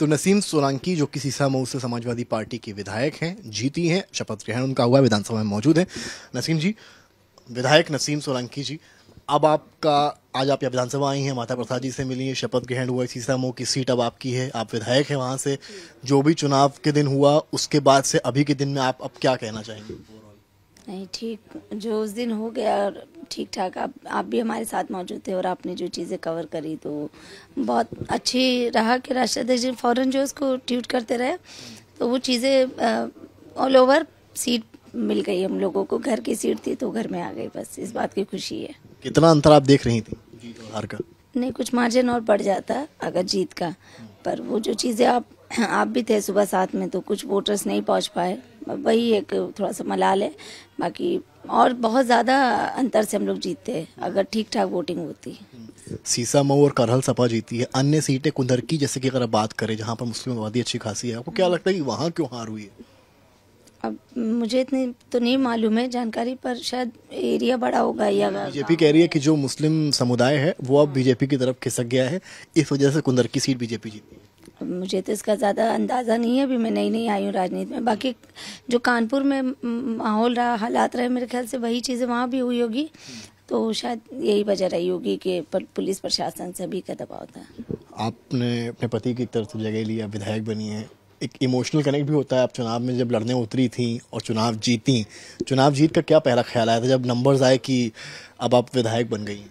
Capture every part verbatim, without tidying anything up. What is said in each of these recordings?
तो नसीम सोलंकी जो कि सीसामऊ से समाजवादी पार्टी के विधायक हैं, जीती हैं, शपथ ग्रहण उनका हुआ, विधानसभा में मौजूद हैं। नसीम जी, विधायक नसीम सोलंकी जी, अब आपका आज आप यहाँ विधानसभा आई हैं, माता प्रसाद जी से मिली हैं, शपथ ग्रहण हुआ, सीसामऊ की सीट अब आपकी है, आप विधायक हैं वहाँ से। जो भी चुनाव के दिन हुआ उसके बाद से अभी के दिन में आप अब क्या कहना चाहेंगे? नहीं, ठीक, जो उस दिन हो गया ठीक ठाक। आप आप भी हमारे साथ मौजूद थे और आपने जो चीज़ें कवर करी तो बहुत अच्छी रहा कि राष्ट्राध्यक्ष जी फौरन जो उसको ट्वीट करते रहे, तो वो चीज़ें ऑल ओवर सीट मिल गई हम लोगों को। घर की सीट थी तो घर में आ गई, बस इस बात की खुशी है। कितना अंतर आप देख रही थी जीत और हार का? नहीं, कुछ मार्जिन और बढ़ जाता अगर जीत का, पर वो जो चीज़ें आप आप भी थे सुबह साथ में, तो कुछ वोटर्स नहीं पहुंच पाए, वही एक थोड़ा सा मलाल है। बाकी और बहुत ज़्यादा अंतर से हम लोग जीतते अगर ठीक ठाक वोटिंग होती। सीसामऊ और करहल सपा जीती है, अन्य सीटें कुंदरकी जैसे कि अगर बात करें जहां पर मुस्लिम आबादी अच्छी खासी है, आपको क्या लगता है कि वहां क्यों हार हुई है? अब मुझे इतनी तो नहीं मालूम है जानकारी, पर शायद एरिया बड़ा होगा या बीजेपी कह रही है कि जो मुस्लिम समुदाय है वो अब बीजेपी की तरफ खिसक गया है, इस वजह से कुंदरकी सीट बीजेपी जीती है। मुझे तो इसका ज़्यादा अंदाज़ा नहीं है, अभी मैं नई नई आई हूँ राजनीति में। बाकी जो कानपुर में माहौल रहा, हालात रहे, मेरे ख्याल से वही चीज़ें वहाँ भी हुई होगी, तो शायद यही वजह रही होगी कि पुलिस प्रशासन सभी का दबाव था। आपने अपने पति की तरफ से जगह लिया, विधायक बनी है, एक इमोशनल कनेक्ट भी होता है। आप चुनाव में जब लड़ने उतरी थी और चुनाव जीती, चुनाव जीत का क्या पहला ख्याल आया था जब नंबर्स आए कि अब आप विधायक बन गई?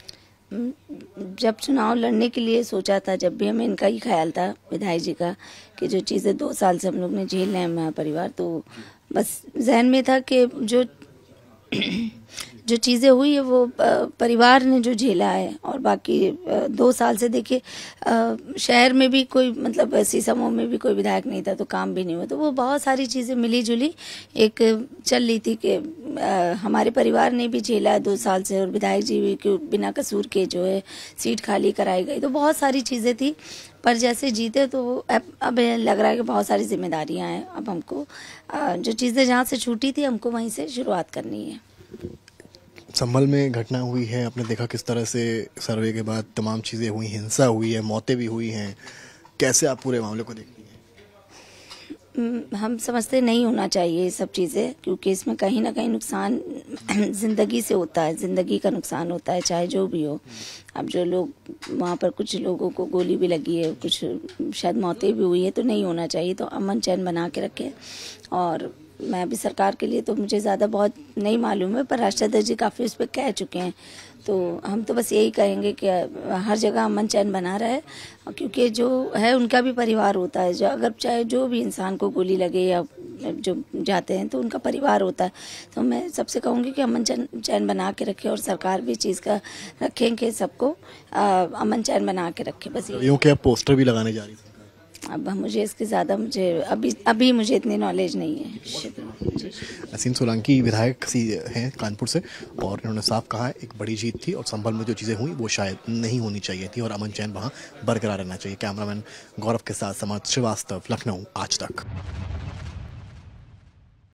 जब चुनाव लड़ने के लिए सोचा था, जब भी हमें इनका ही ख्याल था विधायक जी का कि जो चीज़ें दो साल से हम लोग ने झेल रहे हैं परिवार, तो बस जहन में था कि जो जो चीज़ें हुई है वो परिवार ने जो झेला है, और बाकी दो साल से देखिए शहर में भी कोई मतलब सीसामऊ में भी कोई विधायक नहीं था, तो काम भी नहीं हुआ, तो वो बहुत सारी चीज़ें मिली जुली एक चल रही थी कि हमारे परिवार ने भी झेला है दो साल से, और विधायक जी भी कि बिना कसूर के जो है सीट खाली कराई गई, तो बहुत सारी चीज़ें थी। पर जैसे जीते तो अब अब लग रहा है कि बहुत सारी जिम्मेदारियां हैं, अब हमको जो चीज़ें जहाँ से छूटी थी हमको वहीं से शुरुआत करनी है। संभल में घटना हुई है, आपने देखा किस तरह से सर्वे के बाद तमाम चीज़ें हुई, हिंसा हुई है, मौतें भी हुई हैं, कैसे आप पूरे मामले को देखती हैं? हम समझते नहीं होना चाहिए ये सब चीज़ें, क्योंकि इसमें कहीं ना कहीं नुकसान ज़िंदगी से होता है, ज़िंदगी का नुकसान होता है, चाहे जो भी हो। अब जो लोग वहाँ पर, कुछ लोगों को गोली भी लगी है, कुछ शायद मौतें भी हुई है, तो नहीं होना चाहिए। तो अमन चैन बना के रखें। और मैं भी सरकार के लिए तो मुझे ज़्यादा बहुत नहीं मालूम है, पर राष्ट्राध्यक्ष जी काफ़ी उस पर कह चुके हैं, तो हम तो बस यही कहेंगे कि हर जगह अमन चैन बना रहे, क्योंकि जो है उनका भी परिवार होता है। जो अगर चाहे जो भी इंसान को गोली लगे या जो जाते हैं तो उनका परिवार होता है, तो मैं सबसे कहूँगी कि अमन चैन चैन बना के रखें, और सरकार भी चीज़ का रखें कि सबको अमन चैन बना के रखें। बस यूँ क्या पोस्टर भी लगाने जा रही है? अब मुझे इसके ज़्यादा मुझे अभी अभी मुझे इतनी नॉलेज नहीं है। नसीम सोलंकी विधायक सी हैं कानपुर से, और इन्होंने साफ कहा है एक बड़ी जीत थी और संभल में जो चीज़ें हुई वो शायद नहीं होनी चाहिए थी, और अमन चैन वहाँ बरकरार रहना चाहिए। कैमरामैन गौरव के साथ समाज श्रीवास्तव, लखनऊ, आज तक।